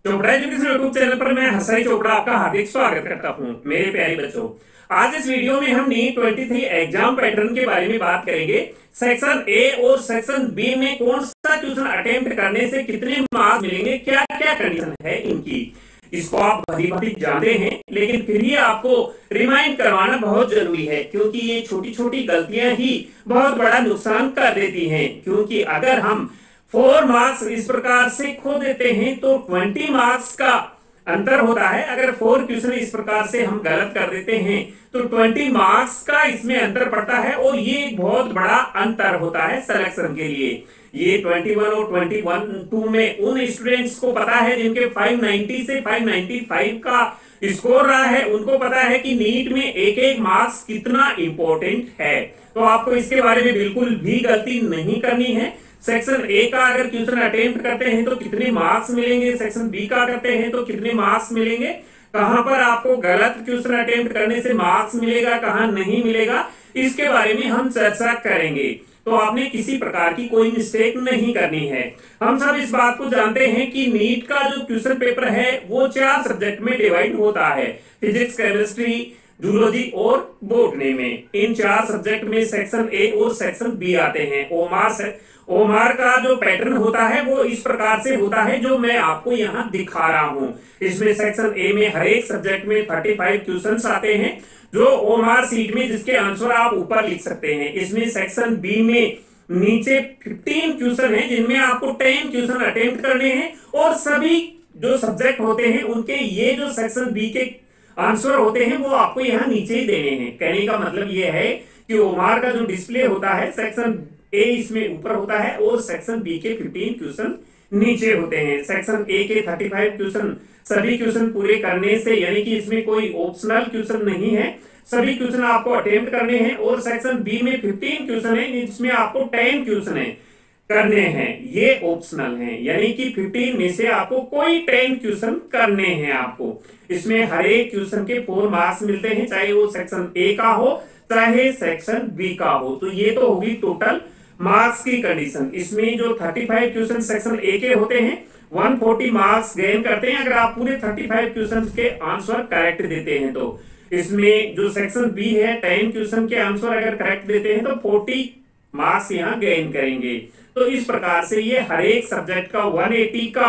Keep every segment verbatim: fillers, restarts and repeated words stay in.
Chopra education YouTube channel पर मैं हर्षाई चोपड़ा आपका हार्दिक स्वागत करता हूं। मेरे प्यारे बच्चों, आज इस वीडियो में हम नीट तेईस एग्जाम पैटर्न के बारे में बात करेंगे। सेक्शन ए और सेक्शन बी में कौन सा क्वेश्चन अटेम्प्ट करने से कितने मार्क्स मिलेंगे, क्या क्या कंडीशन है इनकी, इसको आप भली भांति जानते हैं, लेकिन फिर भी आपको रिमाइंड करवाना बहुत जरूरी है, क्योंकि ये छोटी छोटी गलतियां ही बहुत बड़ा नुकसान कर देती हैं। क्योंकि अगर हम फोर मार्क्स इस प्रकार से खो देते हैं तो ट्वेंटी मार्क्स का अंतर होता है। अगर फोर क्वेश्चन इस प्रकार से हम गलत कर देते हैं तो ट्वेंटी मार्क्स का इसमें अंतर पड़ता है, और ये बहुत बड़ा अंतर होता है सिलेक्शन के लिए। ये इक्कीस और इक्कीस टू में उन स्टूडेंट्स को पता है जिनके पाँच सौ नब्बे से पाँच सौ पचानवे का स्कोर रहा है, उनको पता है कि नीट में एक एक मार्क्स कितना इंपॉर्टेंट है। तो आपको इसके बारे में बिल्कुल भी गलती नहीं करनी है। सेक्शन ए का अगर क्वेश्चन अटेम्प्ट करते हैं तो कितने मार्क्स मिलेंगे, सेक्शन बी का करते हैं तो कितने मार्क्स मिलेंगे, कहां पर आपको गलत क्वेश्चन अटेम्प्ट करने से मार्क्स मिलेगा, कहां नहीं मिलेगा, इसके बारे में हम चर्चा करेंगे। तो आपने किसी प्रकार की कोई मिस्टेक नहीं करनी है। हम सब इस बात को जानते हैं कि नीट का जो क्वेश्चन पेपर है वो चार सब्जेक्ट में डिवाइड होता है, फिजिक्स, केमिस्ट्री, जूलॉजी और बॉटनी में। इन चार सब्जेक्ट में सेक्शन ए और सेक्शन बी आते हैं। ओमार से ओमार का जो पैटर्न होता है वो इस प्रकार से होता है जो मैं आपको यहाँ दिखा रहा हूँ। इसमें सेक्शन ए में हर एक सब्जेक्ट में पैंतीस क्वेश्चंस आते हैं जो ओमार सीट में, जिसके आंसर आप ऊपर लिख सकते हैं। इसमें सेक्शन बी में नीचे पंद्रह क्वेश्चन है जिनमें आपको दस क्वेश्चन अटेम्प्ट करने हैं, और सभी जो सब्जेक्ट होते हैं उनके ये जो सेक्शन बी के आंसर होते हैं वो आपको यहाँ नीचे ही देने हैं। कहने का मतलब ये है कि ओमार का जो डिस्प्ले होता है सेक्शन ए इसमें ऊपर होता है और सेक्शन बी के पंद्रह क्वेश्चन नीचे होते हैं। सेक्शन ए के पैंतीस क्वेश्चन सभी क्वेश्चन पूरे करने से, यानी कि इसमें कोई ऑप्शनल क्वेश्चन नहीं है, सभी क्वेश्चन आपको अटेम्प्ट करने हैं। और सेक्शन बी में पंद्रह क्वेश्चन है, इसमें आपको दस क्वेश्चन है करने हैं, ये ऑप्शनल हैं, यानी कि पंद्रह में से आपको कोई दस क्वेश्चन करने हैं आपको। इसमें हर एक क्वेश्चन के फोर मार्क्स मिलते हैं, चाहे वो सेक्शन ए का हो चाहे सेक्शन बी का हो। तो ये तो होगी टोटल मार्क्स की कंडीशन। इसमें जो पैंतीस क्वेश्चन सेक्शन ए के होते हैं एक सौ चालीस मार्क्स गेन करते हैं अगर आप पूरे पैंतीस क्वेश्चन के आंसर करेक्ट देते हैं। तो इसमें जो सेक्शन बी है दस क्वेश्चन के आंसर अगर करेक्ट देते हैं तो चालीस मार्क्स यहाँ गेन करेंगे। तो इस प्रकार से ये हर एक सब्जेक्ट का एक सौ अस्सी का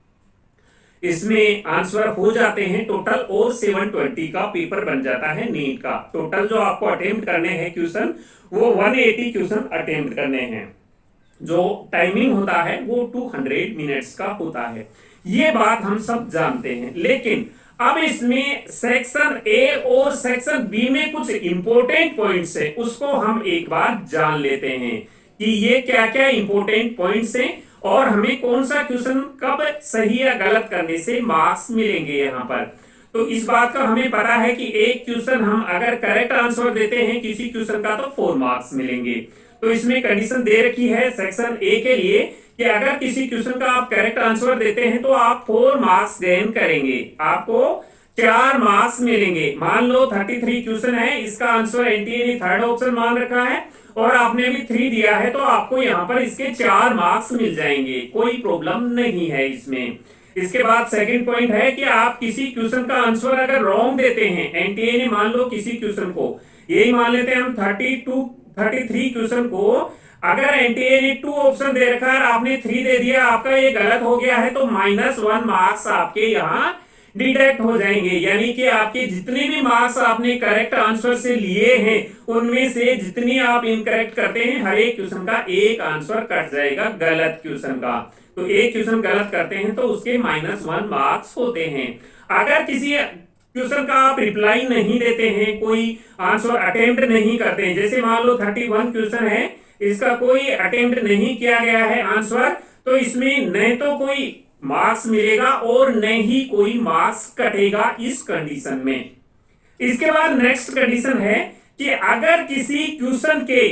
इसमें आंसर हो जाते हैं टोटल, और सात सौ बीस का पेपर बन जाता है नीट का। टोटल जो आपको अटेम्प्ट करने हैं क्वेश्चन वो एक सौ अस्सी क्वेश्चन अटेम्प्ट करने हैं। जो टाइमिंग होता है वो दो सौ मिनट्स का होता है। ये बात हम सब जानते हैं, लेकिन अब इसमें सेक्शन ए और सेक्शन बी में कुछ इंपॉर्टेंट पॉइंट्स है, उसको हम एक बार जान लेते हैं कि ये क्या क्या इंपॉर्टेंट पॉइंट्स हैं और हमें कौन सा क्वेश्चन कब सही या गलत करने से मार्क्स मिलेंगे यहाँ पर। तो इस बात का हमें पता है कि एक क्वेश्चन हम अगर करेक्ट आंसर देते हैं किसी क्वेश्चन का तो फोर मार्क्स मिलेंगे। तो इसमें कंडीशन दे रखी है सेक्शन ए के लिए कि अगर किसी क्वेश्चन का आप करेक्ट आंसर देते हैं तो आप फोर मार्क्स गेन करेंगे, आपको चार मार्क्स मिलेंगे। मान लो तैंतीस क्वेश्चन है, इसका आंसर एनटीए ने थर्ड ऑप्शन मान रखा है और आपने भी थ्री दिया है, तो आपको यहाँ पर इसके चार मार्क्स मिल जाएंगे, कोई प्रॉब्लम नहीं है इसमें। इसके बाद सेकंड पॉइंट है कि आप किसी क्वेश्चन का आंसर अगर रॉन्ग देते हैं, एनटीए ने मान लो किसी क्वेश्चन को, यही मान लेते हैं हम बत्तीस तैंतीस क्वेश्चन को, अगर एनटीए ने टू ऑप्शन दे रखा है आपने थ्री दे दिया, आपका ये गलत हो गया है, तो माइनस वन मार्क्स आपके यहाँ डिडक्ट हो जाएंगे। यानी कि आपके जितने भी मार्क्स आपने करेक्ट आंसर से लिए हैं उनमें से जितनी आप इनकरेक्ट करते हैं हर एक क्वेश्चन का एक आंसर कट जाएगा गलत क्वेश्चन का। तो एक क्वेश्चन गलत करते हैं तो उसके माइनस वन मार्क्स होते हैं। अगर किसी क्वेश्चन का आप रिप्लाई नहीं देते हैं, कोई आंसर अटेम्प्ट नहीं करते हैं, जैसे मान लो इकतीस क्वेश्चन है, इसका कोई अटेम्प्ट नहीं किया गया है आंसर, तो इसमें न तो कोई मार्क्स मिलेगा और न ही कोई मार्क्स कटेगा इस कंडीशन में। इसके बाद नेक्स्ट कंडीशन है कि अगर किसी क्वेश्चन के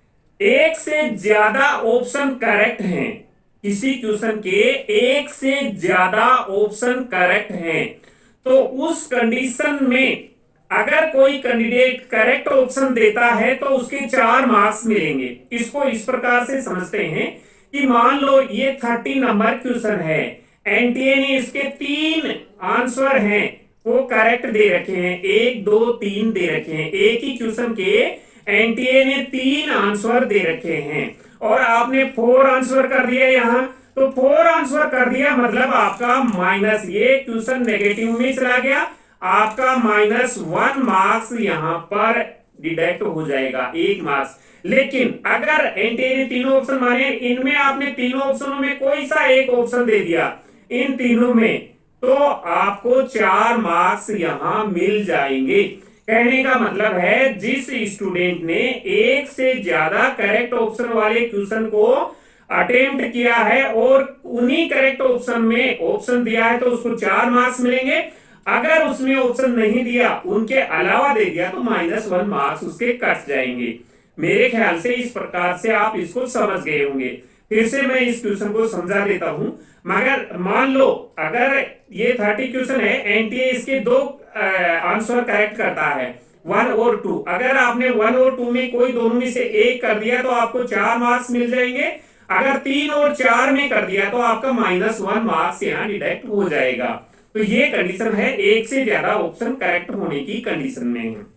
एक से ज्यादा ऑप्शन करेक्ट हैं, किसी क्वेश्चन के एक से ज्यादा ऑप्शन करेक्ट हैं, तो उस कंडीशन में अगर कोई कैंडिडेट करेक्ट ऑप्शन देता है तो उसके चार मार्क्स मिलेंगे। इसको इस प्रकार से समझते हैं कि मान लो ये तीस नंबर क्वेश्चन है, एनटीए ने इसके तीन आंसर हैं वो करेक्ट दे रखे हैं, एक दो तीन दे रखे हैं। एक ही क्वेश्चन के एनटीए ने तीन आंसर दे रखे हैं और आपने फोर आंसर कर दिया यहाँ, तो फोर आंसर कर दिया मतलब आपका माइनस, ये क्वेश्चन नेगेटिव में चला गया, आपका माइनस वन मार्क्स यहाँ पर डिडक्ट हो जाएगा, एक मार्क्स। लेकिन अगर एनटीए ने तीनों ऑप्शन माने, इनमें आपने तीनों ऑप्शनों में कोई सा एक ऑप्शन दे दिया इन तीनों में, तो आपको चार मार्क्स यहां मिल जाएंगे। कहने का मतलब है जिस स्टूडेंट ने एक से ज्यादा करेक्ट ऑप्शन वाले क्वेश्चन को अटेम्प्ट किया है और उन्हीं करेक्ट ऑप्शन में ऑप्शन दिया है तो उसको चार मार्क्स मिलेंगे। अगर उसमें ऑप्शन नहीं दिया, उनके अलावा दे दिया, तो माइनस वन मार्क्स उसके कट जाएंगे। मेरे ख्याल से इस प्रकार से आप इसको समझ गए होंगे। फिर से मैं इस क्वेश्चन को समझा देता हूं। मगर मान लो अगर ये थर्टी क्वेश्चन है, एनटीए इसके दो आंसर करेक्ट करता है, वन और टू। अगर आपने वन और टू में कोई दोनों में से एक कर दिया तो आपको चार मार्क्स मिल जाएंगे। अगर तीन और चार में कर दिया तो आपका माइनस वन मार्क्स यहाँ डिडक्ट हो जाएगा। तो ये कंडीशन है एक से ज्यादा ऑप्शन करेक्ट होने की कंडीशन में है,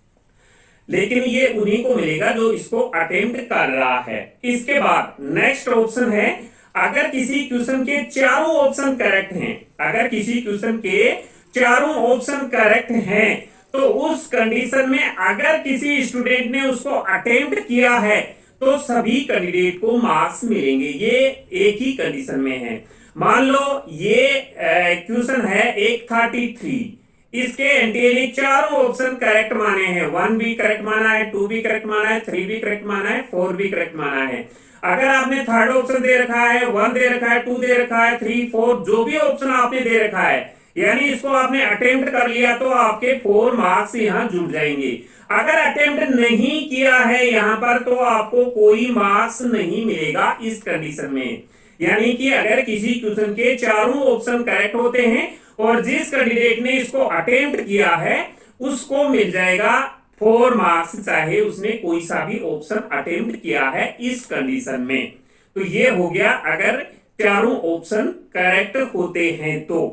लेकिन ये उन्हीं को मिलेगा जो इसको अटेम्प्ट कर रहा है। इसके बाद नेक्स्ट ऑप्शन है, अगर किसी क्वेश्चन के चारों ऑप्शन करेक्ट हैं, अगर किसी क्वेश्चन के चारों ऑप्शन करेक्ट हैं तो उस कंडीशन में अगर किसी स्टूडेंट ने उसको अटेम्प्ट किया है तो सभी कैंडिडेट को मार्क्स मिलेंगे। ये एक ही कंडीशन में है। मान लो ये क्वेश्चन है एक थर्टी थ्री, इसके एनटीए ने चारों ऑप्शन करेक्ट माने हैं, वन भी करेक्ट माना है, टू भी करेक्ट माना है, थ्री भी करेक्ट माना है, फोर भी करेक्ट माना है। अगर आपने थर्ड ऑप्शन दे रखा है, वन दे रखा है, टू दे रखा है, थ्री फोर जो भी ऑप्शन आपने दे रखा है, यानी इसको आपने अटेम्प्ट कर लिया तो आपके फोर मार्क्स यहाँ जुड़ जाएंगे। अगर अटेम्प्ट नहीं किया है यहाँ पर तो आपको कोई मार्क्स नहीं मिलेगा इस कंडीशन में। यानी कि अगर किसी क्वेश्चन के चारों ऑप्शन करेक्ट होते हैं और जिस कैंडिडेट ने इसको अटेम्प्ट किया है उसको मिल जाएगा फोर मार्क्स, चाहे उसने कोई सा भी ऑप्शन अटेम्प्ट किया है इस कंडीशन में। तो ये हो गया अगर चारों ऑप्शन करेक्ट होते हैं तो।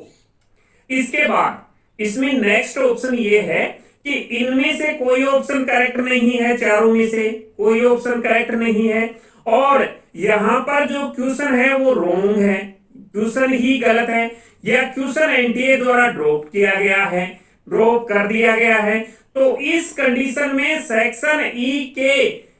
इसके बाद इसमें नेक्स्ट ऑप्शन ये है कि इनमें से कोई ऑप्शन करेक्ट नहीं है, चारों में से कोई ऑप्शन करेक्ट नहीं है और यहां पर जो क्वेश्चन है वो रॉन्ग है, क्वेश्चन ही गलत है या क्वेश्चन एनटीए द्वारा ड्रॉप किया गया है, ड्रॉप कर दिया गया है। तो इस कंडीशन में सेक्शन ई के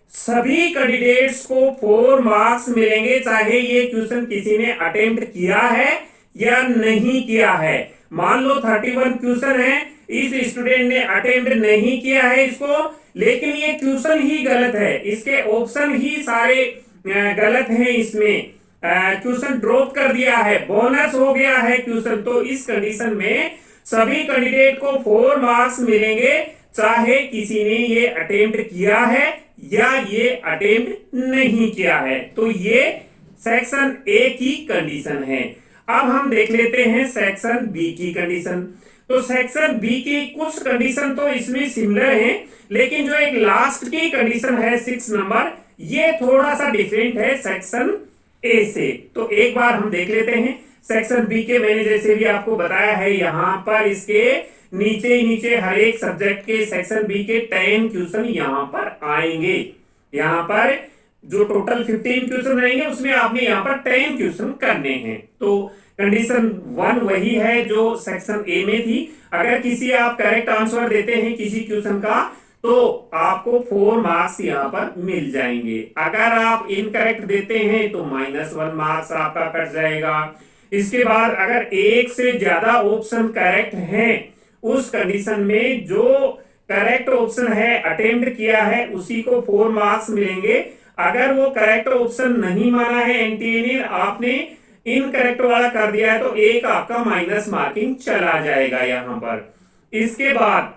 सभी कैंडिडेट्स को फोर मार्क्स मिलेंगे, चाहे ये क्वेश्चन किसी ने अटेम्प्ट किया है या नहीं किया है। मान लो थर्टी वन क्वेश्चन है, इस स्टूडेंट ने अटेम्प्ट नहीं किया है इसको, लेकिन ये क्वेश्चन ही गलत है, इसके ऑप्शन ही सारे गलत हैं, इसमें क्वेश्चन ड्रॉप कर दिया है, बोनस हो गया है क्वेश्चन। तो इस कंडीशन में सभी कैंडिडेट को फोर मार्क्स मिलेंगे, चाहे किसी ने ये अटेम्प्ट किया है या ये अटेम्प्ट नहीं किया है। तो ये सेक्शन ए की कंडीशन है। अब हम देख लेते हैं सेक्शन बी की कंडीशन। तो सेक्शन बी की कुछ कंडीशन तो इसमें सिमिलर हैं, लेकिन जो एक लास्ट की कंडीशन है सिक्स नंबर, ये थोड़ा सा डिफरेंट है सेक्शन ए से। तो एक बार हम देख लेते हैं सेक्शन बी के। मैंने जैसे भी आपको बताया है यहां पर इसके नीचे ही नीचे हर एक सब्जेक्ट के सेक्शन बी के टेन क्वेश्चन यहां पर आएंगे। यहां पर जो टोटल फिफ्टीन क्वेश्चन रहेंगे उसमें आपने यहां पर टेन क्वेश्चन करने हैं। तो कंडीशन वन वही है जो सेक्शन ए में थी। अगर किसी आप करेक्ट आंसर देते हैं किसी क्वेश्चन का तो आपको फोर मार्क्स यहाँ पर मिल जाएंगे। अगर आप इनकरेक्ट देते हैं तो माइनस वन मार्क्स आपका कट जाएगा। इसके बाद अगर एक से ज्यादा ऑप्शन करेक्ट हैं उस कंडीशन में जो करेक्ट ऑप्शन है अटेम्प्ट किया है उसी को फोर मार्क्स मिलेंगे। अगर वो करेक्ट ऑप्शन नहीं माना है एनटीए ने, आपने इनकरेक्ट वाला कर दिया है तो एक आपका माइनस मार्किंग चला जाएगा यहाँ पर। इसके बाद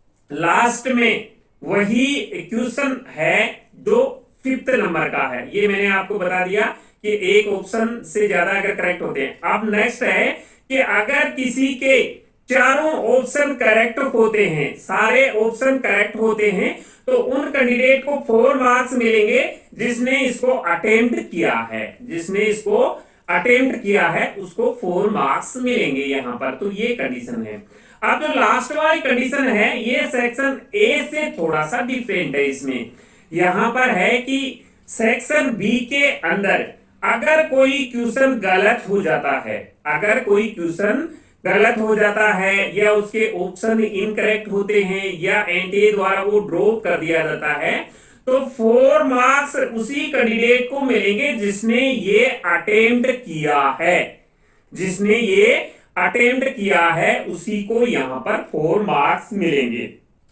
लास्ट में वही क्वेश्चन है जो फिफ्थ नंबर का है। ये मैंने आपको बता दिया कि एक ऑप्शन से ज्यादा अगर करेक्ट होते हैं। अब नेक्स्ट है कि अगर किसी के चारों ऑप्शन करेक्ट होते हैं, सारे ऑप्शन करेक्ट होते हैं, तो उन कैंडिडेट को फोर मार्क्स मिलेंगे जिसने इसको अटेम्प्ट किया है, जिसने इसको अटेम्प्ट किया है उसको फोर मार्क्स मिलेंगे यहाँ पर। तो ये कंडीशन है। अब जो लास्ट वाली कंडीशन है ये सेक्शन ए से थोड़ा सा डिफरेंट है। इसमें यहां पर है कि सेक्शन बी के अंदर अगर कोई क्वेश्चन गलत हो जाता है, अगर कोई क्वेश्चन गलत हो जाता है या उसके ऑप्शन इनकरेक्ट होते हैं या एनटीए द्वारा वो ड्रॉप कर दिया जाता है, तो फोर मार्क्स उसी कैंडिडेट को मिलेंगे जिसने ये अटेम्प्ट किया है, जिसने ये अटेम्प्ट किया है उसी को यहां पर फोर मार्क्स मिलेंगे।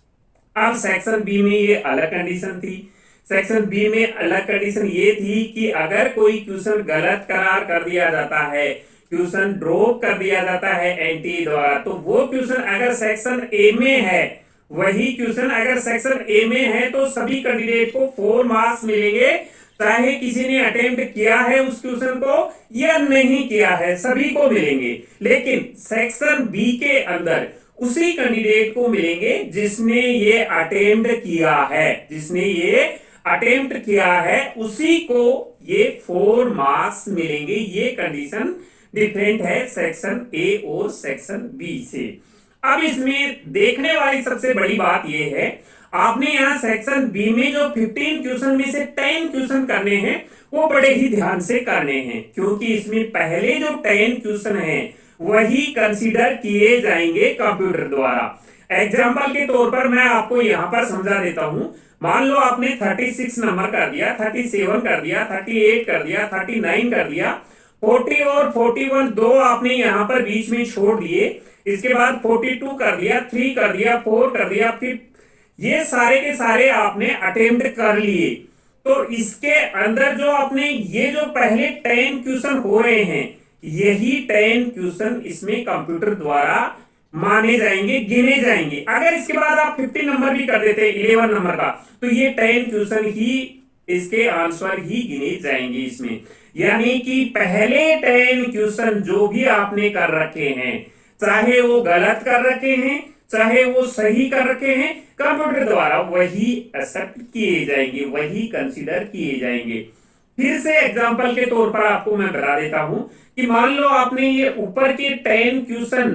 अब सेक्शन बी में ये अलग कंडीशन थी। सेक्शन बी में अलग कंडीशन ये थी कि अगर कोई क्वेश्चन गलत करार कर दिया जाता है, क्वेश्चन ड्रॉप कर दिया जाता है एनटीए द्वारा, तो वो क्वेश्चन अगर सेक्शन ए में है, वही क्वेश्चन अगर सेक्शन ए में है तो सभी कैंडिडेट को फोर मार्क्स मिलेंगे, चाहे किसी ने अटेम्प्ट किया है उस क्वेश्चन को या नहीं किया है, सभी को मिलेंगे। लेकिन सेक्शन बी के अंदर उसी कैंडिडेट को मिलेंगे जिसने ये अटेम्प्ट किया है, जिसने ये अटेम्प्ट किया है उसी को ये फोर मार्क्स मिलेंगे। ये कंडीशन डिफरेंट है सेक्शन ए और सेक्शन बी से। अब इसमें देखने वाली सबसे बड़ी बात यह है, आपने यहां सेक्शन बी में जो फिफ्टीन क्वेश्चन में से टेन क्वेश्चन करने हैं वो बड़े ही ध्यान से करने हैं, क्योंकि इसमें पहले जो टेन क्वेश्चन हैं वही कंसीडर किए जाएंगे कंप्यूटर द्वारा। एग्जाम्पल के तौर पर मैं आपको यहां पर समझा देता हूं। मान लो आपने छत्तीस नंबर कर दिया, सैंतीस कर दिया, अड़तीस कर दिया, उनतालीस कर दिया, चालीस और इकतालीस दो आपने यहां पर बीच में छोड़ दिए, इसके बाद बयालीस कर दिया, तीन कर दिया, चार कर दिया, फिर ये सारे के सारे आपने अटेम्प्ट कर लिए। तो इसके अंदर जो आपने ये जो पहले टेन क्वेश्चन हो रहे हैं, यही टेन क्वेश्चन इसमें कंप्यूटर द्वारा माने जाएंगे, गिने जाएंगे। अगर इसके बाद आप फिफ्टी नंबर भी कर देते हैं इलेवन नंबर का, तो ये टेन क्वेश्चन ही इसके आंसर ही गिने जाएंगे इसमें। यानी कि पहले टेन क्वेश्चन जो भी आपने कर रखे हैं, चाहे वो गलत कर रखे हैं चाहे वो सही कर रखे हैं, कंप्यूटर द्वारा वही एक्सेप्ट किए जाएंगे, वही कंसीडर किए जाएंगे। फिर से एग्जांपल के तौर पर आपको मैं बता देता हूं कि मान लो आपने ये ऊपर के टेन क्वेश्चन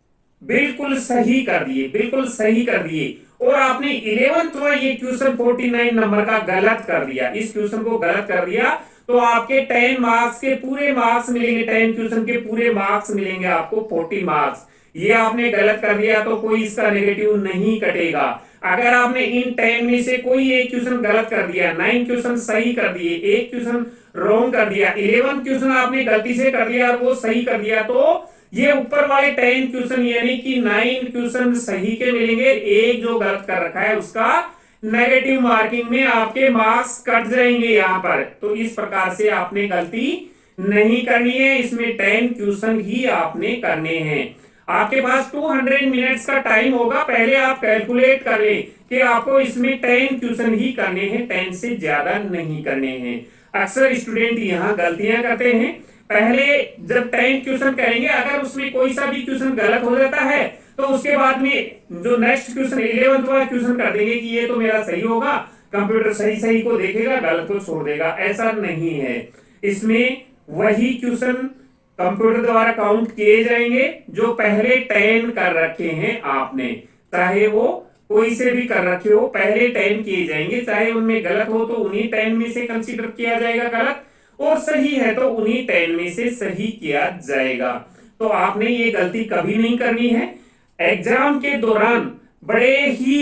बिल्कुल सही कर दिए, बिल्कुल सही कर दिए, और आपने इलेवेंथवा ये क्वेश्चन उनचास नंबर का गलत कर दिया, इस क्वेश्चन को गलत कर दिया, तो आपके टेन मार्क्स के पूरे मार्क्स मिलेंगे, टेन क्वेश्चन के पूरे मार्क्स मिलेंगे आपको चालीस मार्क्स। ये आपने गलत कर दिया तो कोई इसका नेगेटिव नहीं कटेगा। अगर आपने इन टेन में से कोई एक क्वेश्चन गलत कर दिया, नाइन क्वेश्चन सही कर दिए, एक क्वेश्चन रॉन्ग कर दिया, इलेवन क्वेश्चन आपने गलती से कर दिया और वो सही कर दिया, तो ये ऊपर वाले टेन क्वेश्चन यानी कि नाइन क्वेश्चन सही के मिलेंगे, एक जो गलत कर रखा है उसका नेगेटिव मार्किंग में आपके मार्क्स कट जाएंगे यहाँ पर। तो इस प्रकार से आपने गलती नहीं करनी है, इसमें टेन क्वेश्चन ही आपने करने हैं। आपके पास दो सौ मिनट्स का टाइम होगा, पहले आप कैलकुलेट कर लें कि आपको इसमें टेन क्वेश्चन ही करने हैं, टेन से ज्यादा नहीं करने हैं। अक्सर स्टूडेंट यहाँ गलतियां करते हैं, पहले जब टेन क्वेश्चन करेंगे अगर उसमें कोई सा भी क्वेश्चन गलत हो जाता है तो उसके बाद में जो नेक्स्ट क्वेश्चन इलेवेंथवा क्वेश्चन कर देंगे कि ये तो मेरा सही होगा, कंप्यूटर सही सही को देखेगा, गलत को छोड़ देगा। ऐसा नहीं है, इसमें वही क्वेश्चन कंप्यूटर द्वारा काउंट किए जाएंगे जो पहले टेन कर रखे हैं आपने, चाहे वो कोई से भी कर रखे हो, पहले टेन किए जाएंगे, चाहे उनमें गलत हो तो उन्हीं टेन में से कंसीडर किया जाएगा गलत, और सही है तो उन्हीं टेन में से सही किया जाएगा। तो आपने ये गलती कभी नहीं करनी है। एग्जाम के दौरान बड़े ही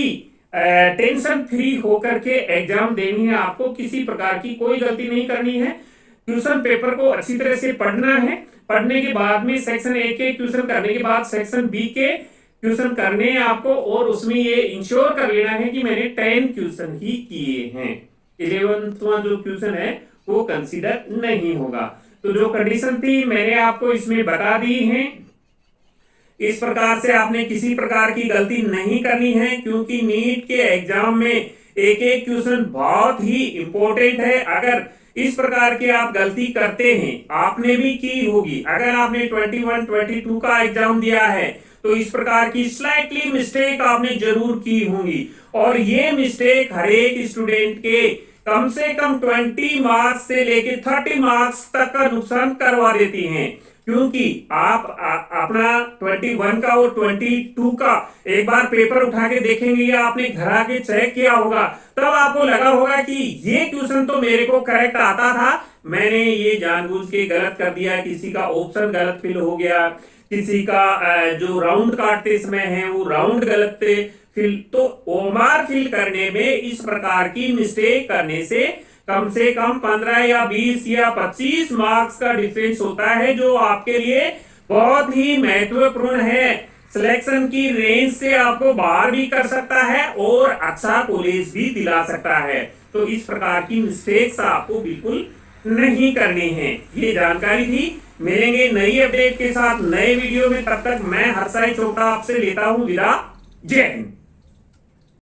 टेंशन फ्री होकर के एग्जाम देनी है आपको, किसी प्रकार की कोई गलती नहीं करनी है। क्वेश्चन पेपर को अच्छी तरह से पढ़ना है, पढ़ने के बाद में सेक्शन ए के क्वेश्चन करने के बाद सेक्शन बी के क्वेश्चन करने हैं आपको, और उसमें ये इंश्योर कर लेना है कि मैंने टेन क्वेश्चन ही किए हैं, इलेवेंथवा जो क्वेश्चन है वो कंसीडर नहीं होगा। तो जो कंडीशन थी मैंने आपको इसमें बता दी है। इस प्रकार से आपने किसी प्रकार की गलती नहीं करनी है, क्योंकि नीट के एग्जाम में एक एक क्वेश्चन बहुत ही इंपॉर्टेंट है। अगर इस प्रकार की आप गलती करते हैं, आपने भी की होगी, अगर आपने इक्कीस, बाईस का एग्जाम दिया है तो इस प्रकार की स्लाइटली मिस्टेक आपने जरूर की होंगी, और ये मिस्टेक हर एक स्टूडेंट के कम से कम बीस मार्क्स से लेके तीस मार्क्स तक का नुकसान करवा देती हैं, क्योंकि आप आ, अपना इक्कीस का और बाईस का एक बार पेपर उठा के देखेंगे या आपने घर आके चेक किया होगा, तब आपको लगा होगा कि ये क्वेश्चन तो मेरे को करेक्ट आता था, मैंने ये जानबूझ के गलत कर दिया, किसी का ऑप्शन गलत फिल हो गया, किसी का जो राउंड काटते समय है वो राउंड गलत थे फिल। तो ओमार फिल करने में इस प्रकार की मिस्टेक करने से कम से कम पंद्रह या बीस या पच्चीस मार्क्स का डिफरेंस होता है, जो आपके लिए बहुत ही महत्वपूर्ण है। सिलेक्शन की रेंज से आपको बाहर भी कर सकता है और अच्छा कॉलेज भी दिला सकता है। तो इस प्रकार की मिस्टेक्स आपको बिल्कुल नहीं करनी है। ये जानकारी थी। मिलेंगे नई अपडेट के साथ नए वीडियो में, तब तक मैं हर्षाई चोपड़ा आपसे लेता हूं विदा। जय हिंद।